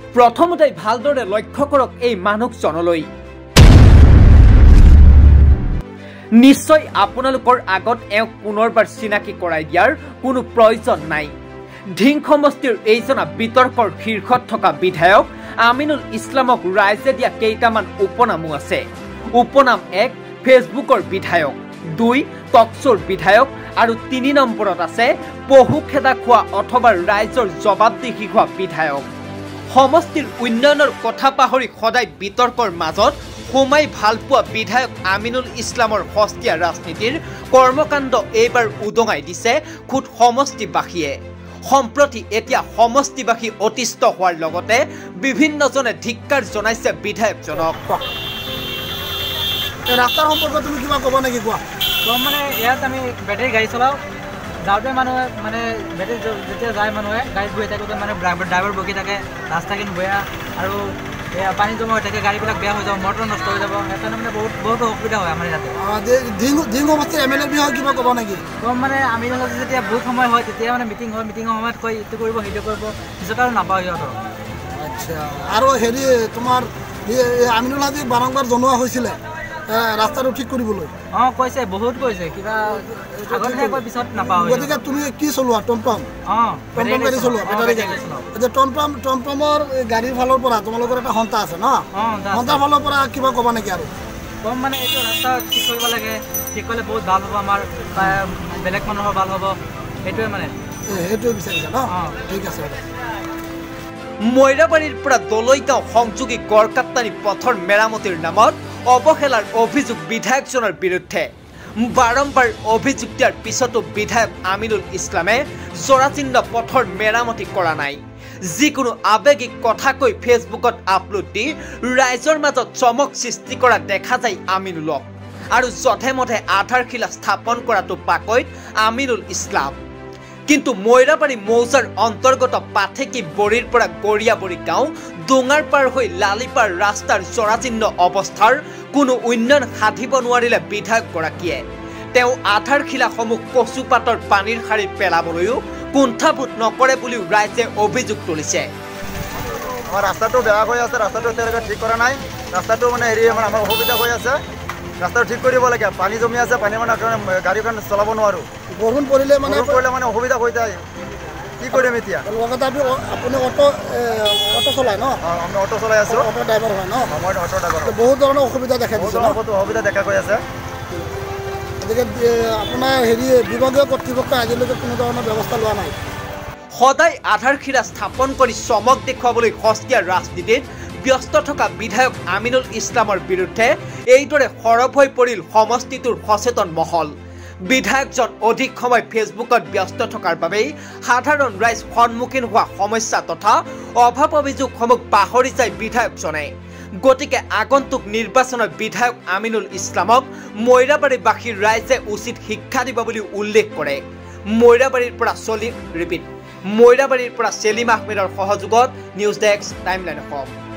প্ৰথমতে ভালদৰে লক্ষ্য কৰক এই মানুহজনলৈ। নিশ্চয় আপোনালোকৰ আগত এওঁক পুনৰবাৰ চিনাকি কৰাই দিয়াৰ কোনো প্ৰয়োজন নাই। ধিং সমষ্টিৰ এইজনা বিতৰ্কৰ শীৰ্ষত থকা বিধায়ক আমিনুল ইছলামক ৰাইজে দিয়া কেইটামান উপনামো আছে। উপনাম 1 ফেচবুকৰ বিধায়ক, 2 টকশ্ব'ৰ বিধায়ক আৰু 3 নম্বৰত আছে পহু খেদা খোৱা অথবা ৰাইজৰ জবাবদিহি হোৱা বিধায়ক। সমষ্টিৰ উন্নয়নৰ কথা পাহৰি সদায় বিতৰ্কৰ মাজত সোমাই ভালপোৱা বিধায়ক আমিনুল ইছলামৰ সস্তীয়া ৰাজনীতিৰ কৰ্মকাণ্ড এইবাৰ উদঙাই দিছে খুদ সমষ্টিবাসীয়ে। সম্প্ৰতি এতিয়া সমষ্টিবাসী অতিষ্ঠ হোৱাৰ লগতে বিভিন্নজনে ধিক্কাৰ জনাইছে বিধায়কজনক। ৰাস্তাৰ সম্পৰ্কত তুমি কিবা ক'ব নেকি কোৱা? মানে ইয়াত আমি বেটেৰী গাড়ী চলাওঁ, যাওঁতে মানুহে মানে বেটেৰী যেতিয়া যায় মানুহে গাড়ীত বহি থাকোঁতে মানে ড্ৰাইভাৰ বকি থাকে, ৰাস্তাখিনি বেয়া আৰু পানী জমা হৈ থাকে, গাড়ীবিলাক বেয়া হৈ যাব, মটৰ নষ্ট হৈ যাব, সেইকাৰণে মানে বহুত অসুবিধা হয় আমাৰ ইয়াতে। ধিং সমষ্টিৰ MLA বিষয়ে কিবা ক'ব নেকি? কম মানে আমি যেতিয়া বহুত সময় হয় তেতিয়া মানে মিটিং হয়, মিটিঙৰ সময়ত কয় ইটো কৰিব সেইটো কৰিব, পিছত আৰু নাপাওঁ সিহঁতৰ। আচ্ছা, আৰু হেৰি তোমাৰ আমিনুল হাজিক বাৰম্বাৰ জনোৱা হৈছিলে ৰাস্তাটো ঠিক কৰিবলৈ? কৈছে, বহুত কৈছে, কিবা আগতে কয় পিছত নাপাওঁ। গতিকে তুমি কি চলোৱা? টমটম? টমটম গাড়ী চলোৱা, বেটাৰী গাড়ী? এতিয়া টমটমৰ গাড়ীৰ ফালৰ পৰা তোমালোকৰ এটা সন্থা আছে ন? সন্থাৰ ফালৰ পৰা কিবা ক'বা নেকি আৰু? কম মানে এইটো ৰাস্তা ঠিক কৰিব লাগে, ঠিক কৰিলে বহুত ভাল হ'ব, আমাৰ বেলেগ মানুহৰ ভাল হ'ব, সেইটোৱে মানে সেইটোৱে বিচাৰিছা ন? ঠিক আছে। মৈৰাবাৰীৰ পৰা দলৈগাঁও সংযোগী গড়কাপ্তানি পথৰ মেৰামতিৰ নামত অৱহেলাৰ অভিযোগ বিধায়কজনৰ বিৰুদ্ধে। বাৰম্বাৰ অভিযোগ দিয়াৰ পিছতো বিধায়ক আমিনুল ইছলামে জৰাচিন্ন পথৰ মেৰামতি কৰা নাই। যিকোনো আৱেগিক কথা কৈ ফেচবুকত আপলোড দি ৰাইজৰ মাজত চমক সৃষ্টি কৰা দেখা যায় আমিনুলক। আৰু যধে মধে আধাৰশিলা স্থাপন কৰাটো পাকৈত আমিনুল ইছলাম। কিন্তু মৈৰাবাৰী মৌজাৰ অন্তৰ্গত পাথেকি বৰীৰ পৰা গৰিয়াবৰী গাঁও ডোঙাৰ পাৰ হৈ লালিপাৰ ৰাস্তাৰ জৰাজীৰ্ণ অৱস্থাৰ কোনো উন্নয়ন সাধিব নোৱাৰিলে বিধায়কগৰাকীয়ে। তেওঁ আধাৰশিলাসমূহ কচুপাতৰ পানীৰ শাৰীত পেলাবলৈও কুণ্ঠাবোধ নকৰে বুলিও ৰাইজে অভিযোগ তুলিছে। আমাৰ ৰাস্তাটো বেয়া হৈ আছে, ৰাস্তাটো এতিয়ালৈকে ঠিক কৰা নাই। ৰাস্তাটো মানে মানে আমাৰ অসুবিধা হৈ আছে, ৰাস্তাটো ঠিক কৰিব লাগে। পানী জমি আছে, পানী মানে গাড়ীখন চলাব নোৱাৰোঁ। বৰষুণ পৰিলে মানে অসুবিধা হৈ যায়, কি কৰিম এতিয়া? আপুনি অটো চলাই ন? আমি অটো চলাই আছোঁ। অটো ড্ৰাইভাৰ হয় ন? মই অটো ড্ৰাইভাৰ। বহুত ধৰণৰ অসুবিধা দেখা দিছে, অসুবিধা দেখা গৈ আছে। গতিকে আপোনাৰ বিভাগীয় কৰ্তৃপক্ষই আজিলৈকে কোনো ধৰণৰ ব্যৱস্থা লোৱা নাই। সদায় আধাৰশিলা স্থাপন কৰি চমক দেখুৱাবলৈ সস্তীয়া ৰাজনীতিত ব্যস্ত থকা বিধায়ক আমিনুল ইছলামৰ বিৰুদ্ধে এইদৰে সৰব হৈ পৰিল সমষ্টিটোৰ সচেতন মহল। বিধায়কজন অধিক সময় ফেচবুকত ব্যস্ত থকাৰ বাবেই সাধাৰণ ৰাইজ সন্মুখীন হোৱা সমস্যা তথা অভাৱ অভিযোগসমূহ পাহৰি যায় বিধায়কজনে। গতিকে আগন্তুক নিৰ্বাচনত বিধায়ক আমিনুল ইছলামক মৈৰাবাৰীবাসীৰ ৰাইজে উচিত শিক্ষা দিব বুলি উল্লেখ কৰে। মৈৰাবাৰীৰ পৰা চেলিম আহমেদৰ সহযোগত নিউজ ডেস্ক টাইমলাইন অসম।